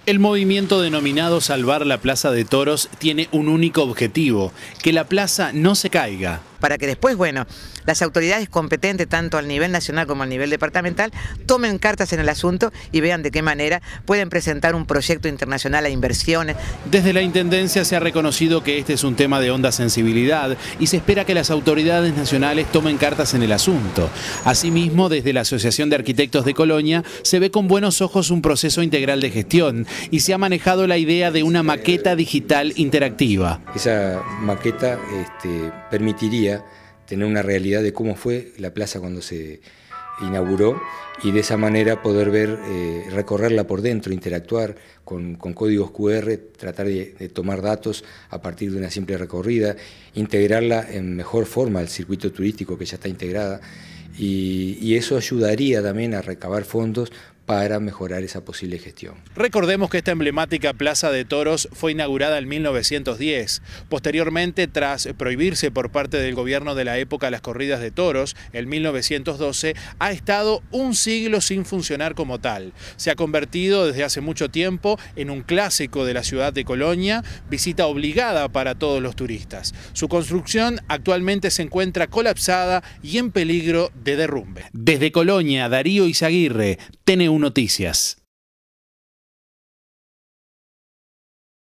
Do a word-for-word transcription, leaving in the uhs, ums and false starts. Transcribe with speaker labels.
Speaker 1: El movimiento denominado Salvar la Plaza de Toros tiene un único objetivo: que la plaza no se caiga.
Speaker 2: Para que después, bueno, las autoridades competentes, tanto al nivel nacional como al nivel departamental, tomen cartas en el asunto y vean de qué manera pueden presentar un proyecto internacional a inversiones.
Speaker 1: Desde la Intendencia se ha reconocido que este es un tema de honda sensibilidad y se espera que las autoridades nacionales tomen cartas en el asunto. Asimismo, desde la Asociación de Arquitectos de Colonia se ve con buenos ojos un proceso integral de gestión y se ha manejado la idea de una maqueta digital interactiva.
Speaker 3: Esa maqueta este, permitiría tener una realidad de cómo fue la plaza cuando se inauguró y de esa manera poder ver, eh, recorrerla por dentro, interactuar con, con códigos cu erre, tratar de, de tomar datos a partir de una simple recorrida, integrarla en mejor forma al circuito turístico que ya está integrada y, y eso ayudaría también a recabar fondos para mejorar esa posible gestión.
Speaker 1: Recordemos que esta emblemática Plaza de Toros fue inaugurada en mil novecientos diez. Posteriormente, tras prohibirse por parte del gobierno de la época las corridas de toros, en mil novecientos doce, ha estado un siglo sin funcionar como tal. Se ha convertido desde hace mucho tiempo en un clásico de la ciudad de Colonia, visita obligada para todos los turistas. Su construcción actualmente se encuentra colapsada y en peligro de derrumbe. Desde Colonia, Darío Izaguirre, T N U Noticias.